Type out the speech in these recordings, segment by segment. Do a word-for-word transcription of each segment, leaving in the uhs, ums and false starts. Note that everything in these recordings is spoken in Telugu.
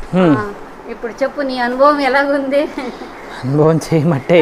ఇప్పుడు చెప్పు నీ అనుభవం ఎలాగుంది? అనుభవం చేయమట్టే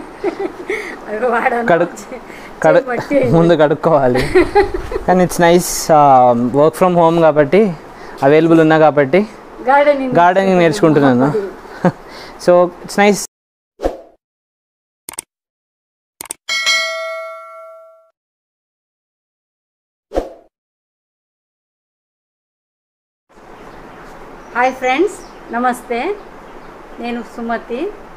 ముందు కడుక్కోవాలి, కానీ it's nice. Work from home కాబట్టి అవైలబుల్ ఉన్నా కాబట్టి గార్డెనింగ్ నేర్చుకుంటున్నాను. So it's nice. Hi friends, నమస్తే. నేను సుమతి.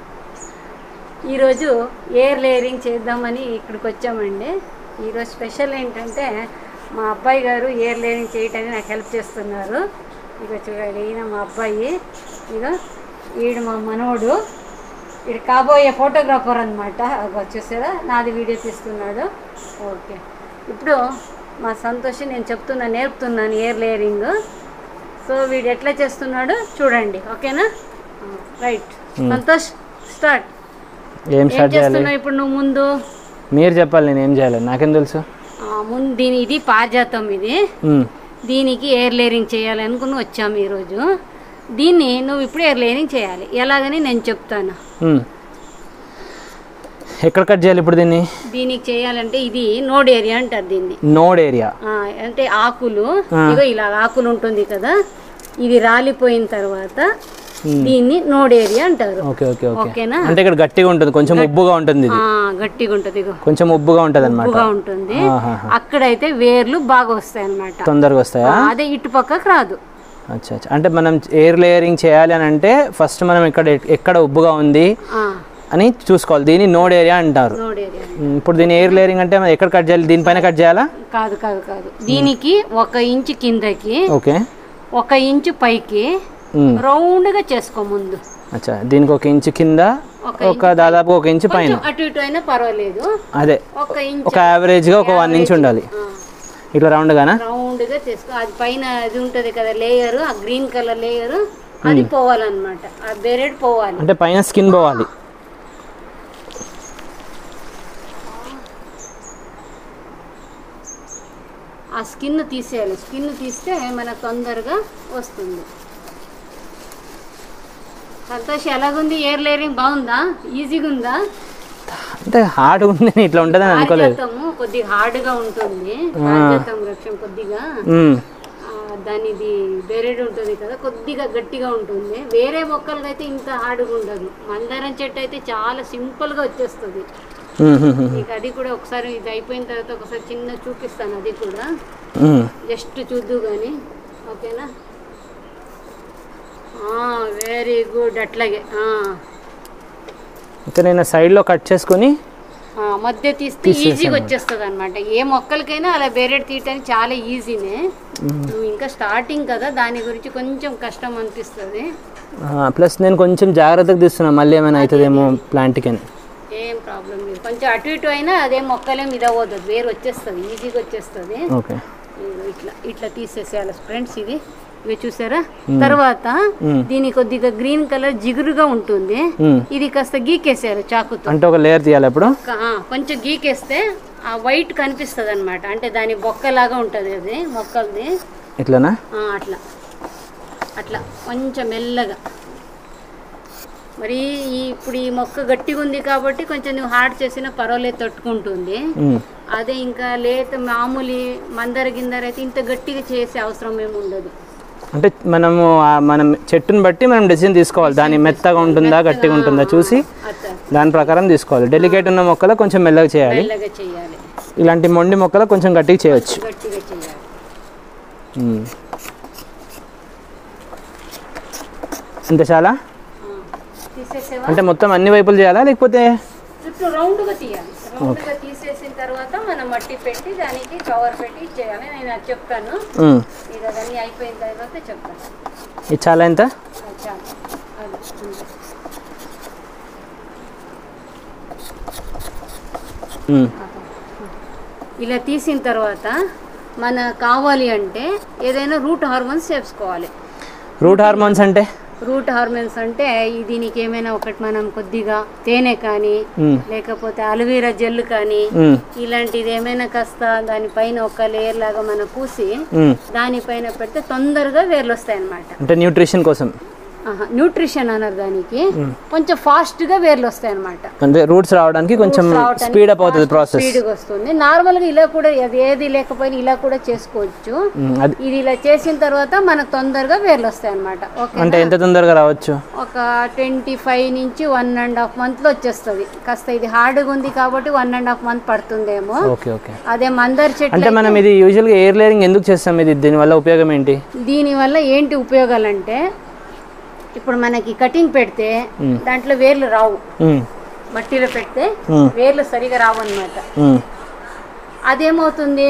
ఈరోజు ఎయిర్ లేయరింగ్ చేద్దామని ఇక్కడికి వచ్చామండి. ఈరోజు స్పెషల్ ఏంటంటే మా అబ్బాయి గారు ఎయిర్ లేయరింగ్ చేయటానికి నాకు హెల్ప్ చేస్తున్నారు. ఇక చూడండి, ఈయన మా అబ్బాయి, ఇక ఈడు మా మనవడు, ఈడు కాబోయే ఫోటోగ్రాఫర్ అనమాట. చూసారా, నాది వీడియో తీస్తున్నాడు. ఓకే, ఇప్పుడు మా సంతోష్ నేను చెప్తున్నా, నేర్పుతున్నాను ఎయిర్ లేయరింగ్. సో వీడు ఎట్లా చేస్తున్నాడు చూడండి, ఓకేనా? Right Santosh, start. ఏం స్టార్ట్ చేయాలి ఇప్పుడు? నువ్వు ముందు మీరు చెప్పాలి, నేను ఏం చేయాలి, నాకేం తెలుసు. ముందు దీని ఇది పారిజాతం, ఇది దీనికి ఎయిర్ లేయరింగ్ చేయాలి అనుకుని వచ్చాము ఈరోజు. దీన్ని నువ్వు ఇప్పుడు ఎయిర్ లేయరింగ్ చేయాలి. ఎలాగని నేను చెప్తాను. ఎక్కడ కట్ చేయాలి ఇప్పుడు దీన్ని? దీనికి చేయాలంటే ఇది నోడ్ ఏరియా అంటారు దీన్ని. నోడ్ ఏరియా అంటే ఆకులు, ఇగో ఇలా ఆకులు ఉంటుంది కదా, ఇది రాలిపోయిన తర్వాత దీన్ని నోడ్ ఏరియా అంటారు. ఓకేనా? అంటే ఇక్కడ గట్టిగా ఉంటుంది, కొంచెం ఉబ్బుగా ఉంటుంది. గట్టిగా ఉంటుంది, కొంచెం ఉబ్బుగా ఉంటుంది అన్నమాట. ఉబ్బుగా ఉంటుంది. అక్కడైతే వేర్లు బాగా వస్తాయి అన్నమాట, తొందరగా వస్తాయా? అదే ఇటు పక్కకు రాదు. అచ్చా అచ్చా. అంటే మనం ఎయిర్ లేయరింగ్ చేయాలి అని అంటే ఫస్ట్ మనం ఇక్కడ ఎక్కడ ఉబ్బుగా ఉంది అని చూసుకోవాలి. దీన్ని నోడ్ ఏరియా అంటారు. ఇప్పుడు దీని ఎయిర్ లేయరింగ్ అంటే ఎక్కడ కట్ చేయాలి? దీనిపైన కట్ చేయాలా? కాదు కాదు కాదు దీనికి ఒక ఇంచు కిందకి, ఓకే, ఒక ఇంచు పైకి రౌండ్ గా చేసుకో ముందు. అచ్చా, దీనికి ఒక ఇంచు కింద, ఒక దాదాపు ఒక ఇంచు పైన, అటు ఇటు అయినా పర్వాలేదు. అదే ఒక యావరేజ్ గా ఒక వన్ ఇంచ్ ఉండాలి. ఇట్లా రౌండ్ గానా? రౌండ్ గా చేసుకో. అది పైన అది ఉంటది కదా లేయర్, ఆ గ్రీన్ కలర్ లేయర్, అది పోవాలన్నమాట. ఆ బెరెడ్ పోవాలి, అంటే పైన స్కిన్ పోవాలి. ఆ స్కిన్ తీసేయాలి. స్కిన్ తీస్తే మనకు తొందరగా వస్తుంది. సంతోష్, ఎలాగుంది ఎయిర్ లేయరింగ్? బాగుందా? ఈజీగా ఉందా? అంటే హార్డ్ ఉంది, ఇట్లా ఉంటదని అనుకోలేదు. కొద్దిగా హార్డ్ గా ఉంటుంది వృక్షం, కొద్దిగా దానిది బెరెడ్ ఉంటుంది కదా, కొద్దిగా గట్టిగా ఉంటుంది. వేరే మొక్కలకి అయితే ఇంత హార్డ్గా ఉండదు. మందారం చెట్టు అయితే చాలా సింపుల్ గా వచ్చేస్తుంది. నీకు అది కూడా ఒకసారి ఇది అయిపోయిన తర్వాత ఒకసారి చిన్న చూపిస్తాను, అది కూడా జస్ట్ చూద్దు కానీ. ఓకేనా? Very good. అట్లాగే నేను సైడ్లో కట్ చేసుకొని మధ్య తీస్తే ఈజీగా వచ్చేస్తుంది అనమాట. ఏ మొక్కలకైనా అలా బెరెడ్ తీయటానికి చాలా ఈజీనే. నువ్వు ఇంకా స్టార్టింగ్ కదా, దాని గురించి కొంచెం కష్టం అనిపిస్తుంది. ప్లస్ నేను కొంచెం జాగ్రత్తగా తీస్తున్నా, మళ్ళీ ఏమైనా అవుతుందేమో ప్లాంట్కి అని. ఏం ప్రాబ్లం లేదు, కొంచెం అటు ఇటు అయినా అదే మొక్కలేం ఇది అవ్వదు, వేరు వచ్చేస్తుంది, ఈజీగా వచ్చేస్తుంది. ఓకే, ఇట్లా ఇట్లా తీసేసేయాలి ఫ్రెండ్స్. ఇది ఇవి చూసారా? తర్వాత దీని కొద్దిగా గ్రీన్ కలర్ జిగురుగా ఉంటుంది, ఇది కాస్త గీకేసారు చాకుతో. అంటే ఒక లేయర్ తీయాలి. ఇప్పుడు కొంచెం గీకేస్తే ఆ వైట్ కనిపిస్తుంది అనమాట, అంటే దాని బొక్కలాగా ఉంటుంది అది మొక్కలది. ఇట్లానా? అట్లా అట్లా కొంచెం మెల్లగా. మరి ఇప్పుడు ఈ మొక్క గట్టిగా ఉంది కాబట్టి కొంచెం నువ్వు హార్డ్ చేసినా పర్వాలేదు, తట్టుకుంటుంది. అదే ఇంకా లేత మామూలు మందర గిందర అయితే ఇంత గట్టిగా చేసే అవసరం ఏమి ఉండదు. అంటే మనము మనం చెట్టుని బట్టి మనం డెసిషన్ తీసుకోవాలి, దాని మెత్తగా ఉంటుందా గట్టిగా ఉంటుందా చూసి దాని ప్రకారం తీసుకోవాలి. డెలికేట్ ఉన్న మొక్కలు కొంచెం మెల్లగా చేయాలి, ఇలాంటి మొండి మొక్కలు కొంచెం గట్టిగా చేయవచ్చు. అంతే చాలా? అంటే మొత్తం అన్ని వైపులు చేయాలా లేకపోతే రౌండ్గా తీయాలి? రౌండ్గా తీసేసిన తర్వాత మనం మట్టి పెట్టి దానికి కవర్ పెట్టి చేయాలి. నేను అది చెప్తాను, ఇది అవన్నీ అయిపోయిన తర్వాత చెప్తాను. ఇది చాలా ఎంత? ఇలా తీసిన తర్వాత మన కావాలి అంటే ఏదైనా రూట్ హార్మోన్స్ చేసుకోవాలి. రూట్ హార్మోన్స్ అంటే రూట్ హార్మోన్స్ అంటే దీనికి ఏమైనా ఒకటి మనం కొద్దిగా తేనె కానీ లేకపోతే అలోవెరా జెల్ కానీ ఇలాంటిది ఏమైనా కాస్త దానిపైన ఒక లేయర్ లాగా మనం పూసి దానిపైన పెడితే తొందరగా వేర్లు వస్తాయి అన్నమాట. అంటే న్యూట్రిషన్ కోసం న్యూట్రిషన్ అన్నారు దానికి, కొంచెం ఫాస్ట్ గా వేర్లు వస్తాయి అన్నమాట. అంటే రూట్స్ రావడానికి కొంచెం స్పీడ్ అప్ అవుతుంది ప్రాసెస్. స్పీడ్ గా వస్తుంది. నార్మల్ గా ఇలా కూడా అది ఏది లేకపోయినా ఇలా కూడా చేసుకోవచ్చు. ఇది ఇలా చేసిన తర్వాత మనకు తొందరగా వేర్లు వస్తాయి అన్నమాట. ఓకే, అంటే ఎంత తొందరగా రావచ్చు? ఒక ట్వంటీ ఫైవ్ నుంచి వన్ అండ్ హాఫ్ మంత్ లో వచ్చేస్తుంది. కాస్త ఇది హార్డ్ గా ఉంది కాబట్టి వన్ అండ్ హాఫ్ మంత్ పడుతుందేమో. Okay okay. అదే మందర్ చెట్టు అంటే మనం ఇది యూజువల్ గా ఎయిర్ లేయరింగ్ ఎందుకు చేస్తాం? ఇది దీని వల్ల ఉపయోగం ఏంటి? దీని వల్ల ఏంటి ఉపయోగాలు అంటే, ఇప్పుడు మనకి కటింగ్ పెడితే దాంట్లో వేర్లు రావు. మట్టిలో పెడితే వేర్లు సరిగా రావు అన్నమాట. అదేమవుతుంది,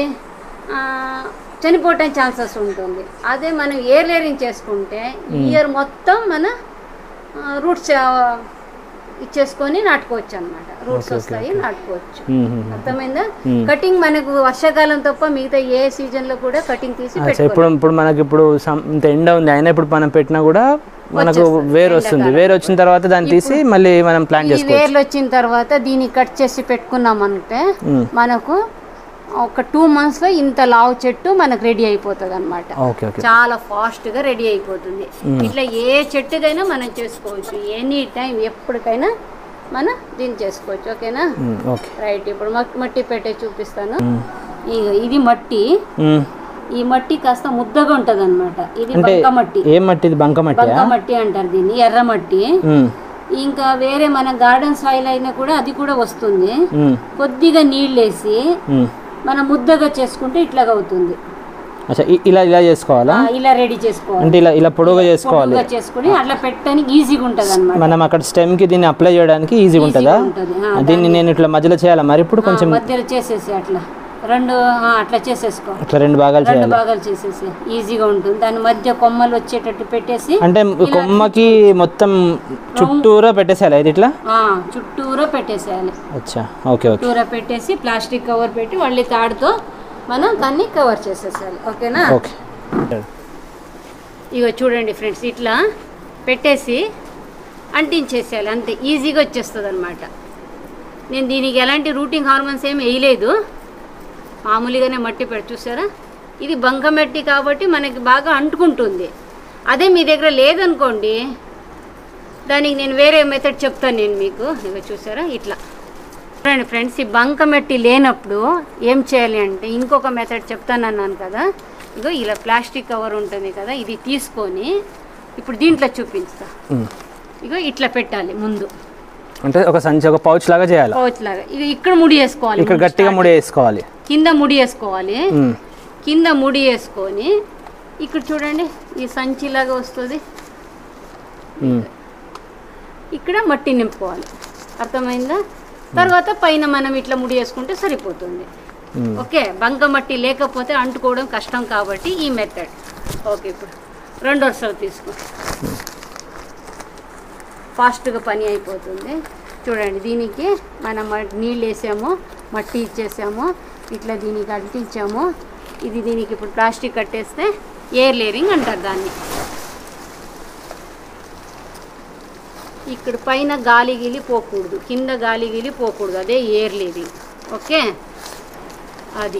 చనిపోవటం ఛాన్సెస్ ఉంటుంది. అదే మనం ఎయిర్ లేయరింగ్ చేసుకుంటే ఇయర్ మొత్తం మన రూట్స్ ఇచ్చేసుకొని నాటుకోవచ్చు అన్నమాట. రూట్స్ వస్తాయి, నాటుకోవచ్చు. అర్థమైందా? కటింగ్ మనకు వర్షాకాలం తప్ప మిగతా ఏ సీజన్ లో కూడా కటింగ్ తీసి ఇప్పుడు ఇప్పుడు మనకి ఇప్పుడు ఎండ ఉంది అయినా ఇప్పుడు మనం పెట్టినా కూడా మనకు వేరు వస్తుంది. వేరు వచ్చిన తర్వాత దాన్ని తీసి మళ్ళీ మనం ప్లాంట్ చేసుకోవచ్చు. వేర్లు వచ్చిన తర్వాత దీన్ని కట్ చేసి పెట్టుకున్నాం అంటే మనకు ఒక టూ మంత్స్ లో ఇంత లావు చెట్టు మనకు రెడీ అయిపోతుంది అనమాట. చాలా ఫాస్ట్ గా రెడీ అయిపోతుంది. ఇట్లా ఏ చెట్టుకైనా మనం చేసుకోవచ్చు, ఎనీ టైం ఎప్పటికైనా మనం దీన్ని చేసుకోవచ్చు. ఓకేనా? రైట్. ఇప్పుడు మట్టి పెట్టే చూపిస్తాను. ఇది మట్టి, ఈ మట్టి కాస్త ముద్దగా ఉంటది అనమాట. ఇది బంక మట్టి. ఏ మట్టి? బంక మట్టి. బంక మట్టి అంటారు దీన్ని, ఎర్ర మట్టి. ఇంకా వేరే మన గార్డెన్ సాయిల్ అయినా కూడా అది కూడా వస్తుంది. కొద్దిగా నీళ్ళు వేసి మనం ముద్దగా చేసుకుంటే ఇట్లాగా అవుతుంది. ఇలా ఇలా చేసుకోవాలా? ఇలా రెడీ చేసుకోవాలి. అంటే ఇలా ఇలా పొడవుగా చేసుకోవాలి. చేసుకుని అట్లా పెట్టడానికి ఈజీగా ఉంటది అన్నమాట. మనం అక్కడ స్టెమ్ కి దీన్ని అప్లై చేయడానికి ఈజీగా ఉంటుందా? దీన్ని నేను ఇట్లా మధ్యలో చేయాలా మరి? ఇప్పుడు కొంచెం మధ్యలో చేసేసి అట్లా రెండు అట్లా చేసేసుకో. అట్లా రెండు భాగాలు చేయాలి. రెండు భాగాలు చేసేసి ఈజీగా ఉంటుంది. దాని మధ్య కొమ్మలు వచ్చేటట్టు పెట్టేసి, అంటే కొమ్మకి మొత్తం చుట్టూరా పెట్టేసేయాలి. ఇది ఇట్లా చుట్టూరా పెట్టేసేయాలి. అచ్చా, ఓకే ఓకే. చుట్టూరా పెట్టేసి ప్లాస్టిక్ కవర్ పెట్టి మళ్ళీ తాడుతో మనం దాన్ని కవర్ చేసేసేయాలి. ఓకేనా? ఓకే. ఇగో చూడండి ఫ్రెండ్స్, ఇట్లా పెట్టేసి అంటించేసేయాలి. అంతే, ఈజీగా వచ్చేస్తుంది అనమాట. నేను దీనికి ఎలాంటి రూటింగ్ హార్మోన్స్ ఏమి వేయలేదు, మామూలుగానే మట్టి పెట్టి. చూసారా, ఇది బంక మట్టి కాబట్టి మనకి బాగా అంటుకుంటుంది. అదే మీ దగ్గర లేదనుకోండి, దానికి నేను వేరే మెథడ్ చెప్తాను నేను మీకు. ఇక చూసారా, ఇట్లా చూడండి ఫ్రెండ్స్, ఈ బంక మట్టి లేనప్పుడు ఏం చేయాలి అంటే ఇంకొక మెథడ్ చెప్తాను అన్నాను కదా. ఇగో ఇలా ప్లాస్టిక్ కవర్ ఉంటుంది కదా, ఇది తీసుకొని ఇప్పుడు దీంట్లో చూపిస్తా. ఇగో ఇట్లా పెట్టాలి ముందు. అంటే ఒక సంచి, ఒక పౌచ్ లాగా చేయాలి. పౌచ్ లాగా. ఇక ఇక్కడ ముడి వేసుకోవాలి. ఇక్కడ గట్టిగా ముడి వేసుకోవాలి. కింద ముడి వేసుకోవాలి. కింద ముడి వేసుకొని ఇక్కడ చూడండి ఈ సంచి లాగా వస్తుంది. ఇక్కడ మట్టి నింపుకోవాలి. అర్థమైందా? తర్వాత పైన మనం ఇట్లా ముడి వేసుకుంటే సరిపోతుంది. ఓకే. బంక మట్టి లేకపోతే అంటుకోవడం కష్టం కాబట్టి ఈ మెథడ్. ఓకే. ఇప్పుడు రెండో స్టవ్ తీసుకో, ఫాస్ట్గా పని అయిపోతుంది. చూడండి, దీనికి మనం నీళ్ళు వేసాము, మట్టి ఇచ్చేసాము, ఇట్లా దీనికి అంటించాము. ఇది దీనికి ఇప్పుడు ప్లాస్టిక్ కట్టేస్తే ఎయిర్ లేయరింగ్ అంటారు దాన్ని. ఇక్కడ పైన గాలి గిలి పోకూడదు, కింద గాలి గిలి పోకూడదు, అదే ఎయిర్ లేయరింగ్. ఓకే, అది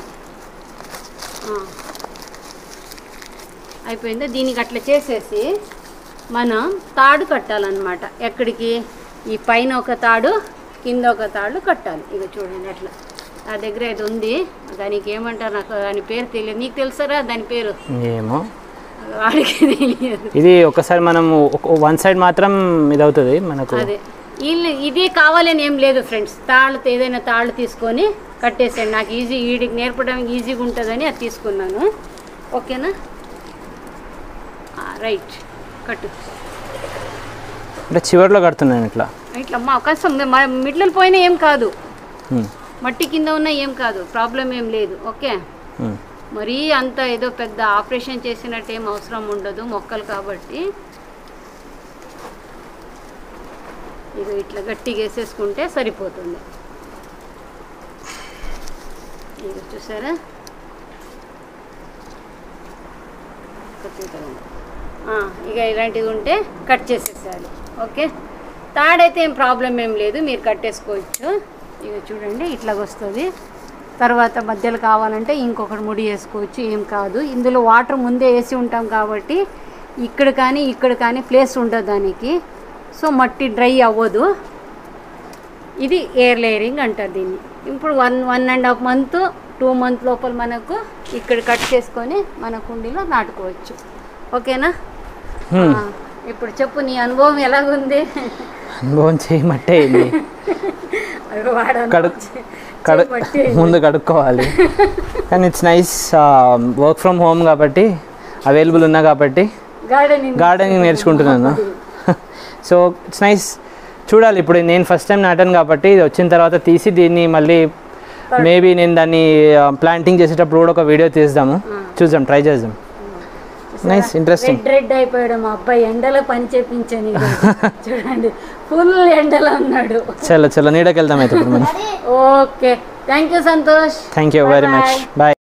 అయిపోయిందా? దీనికి అట్లా చేసేసి మనం తాడు కట్టాలన్నమాట. ఎక్కడికి? ఈ పైన ఒక తాడు, కింద ఒక తాడు కట్టాలి. ఇక చూడండి అట్లా. నా దగ్గర ఇది ఉంది, దానికి ఏమంటారు నాకు దాని పేరు తెలియదు. నీకు తెలుసారా దాని పేరు? ఏమో, వాడికి తెలియదు. ఇది ఒకసారి మనం వన్ సైడ్ మాత్రం ఇది అవుతుంది మనకు. అదే, వీళ్ళు ఇది కావాలని ఏం లేదు ఫ్రెండ్స్. తాళ్ళు ఏదైనా తాళ్ళు తీసుకొని కట్టేసాడు. నాకు ఈజీ, వీడికి నేర్పడానికి ఈజీగా ఉంటుందని అది తీసుకున్నాను. ఓకేనా? రైట్, కట్టు. అంటే చివరిలో కడుతున్నాను ఇట్లా ఇట్లా మా కష్టం మిడ్లు పోయినా ఏం కాదు, మట్టి కింద ఉన్నా ఏం కాదు, ప్రాబ్లం ఏం లేదు. ఓకే, మరీ అంత ఏదో పెద్ద ఆపరేషన్ చేసినట్టు ఏం అవసరం ఉండదు మొక్కలు కాబట్టి. ఇది ఇట్లా గట్టిగా వేసేసుకుంటే సరిపోతుంది. ఇది చూసారా, ఇక ఇలాంటిది ఉంటే కట్ చేసేసేయాలి. ఓకే, తాడైతే ఏం ప్రాబ్లం ఏం లేదు, మీరు కట్టేసుకోవచ్చు. ఇక చూడండి ఇట్లాగ వస్తుంది. తర్వాత మధ్యలో కావాలంటే ఇంకొకటి ముడి వేసుకోవచ్చు, ఏం కాదు. ఇందులో వాటర్ ముందే వేసి ఉంటాం కాబట్టి ఇక్కడ కానీ ఇక్కడ కానీ ప్లేస్ ఉండదు దానికి, సో మట్టి డ్రై అవ్వదు. ఇది ఎయిర్ లేయరింగ్ అంటారు దీన్ని. ఇప్పుడు one one and half month two month లోపల మనకు ఇక్కడ కట్ చేసుకొని మన కుండీలో నాటుకోవచ్చు. ఓకేనా? ఇప్పుడు చెప్పు నీ అనుభవం ఎలాగుంది? అనుభవం చేయమట్టే అయింది. ముందు కడుక్కోవాలి, కానీ it's nice. Work from home కాబట్టి అవైలబుల్ ఉన్నా కాబట్టి గార్డెనింగ్ నేర్చుకుంటున్నాను. So it's nice. చూడాలి, ఇప్పుడు నేను ఫస్ట్ టైం నాటాను కాబట్టి ఇది వచ్చిన తర్వాత తీసి దీన్ని మళ్ళీ మేబీ నేను దాన్ని ప్లాంటింగ్ చేసేటప్పుడు కూడా ఒక వీడియో తీద్దాము, చూద్దాం, ట్రై చేద్దాం. Nice, interesting. రెడ్ అయిపోయాడు మా అబ్బాయి, ఎండలో పని చేపించని. చూడండి ఫుల్ ఎండలో ఉన్నాడు. చలో చలో నీడకి వెళ్దాం అయితే ఇప్పుడు మనం. Okay, thank you Santosh. Thank you very much, bye.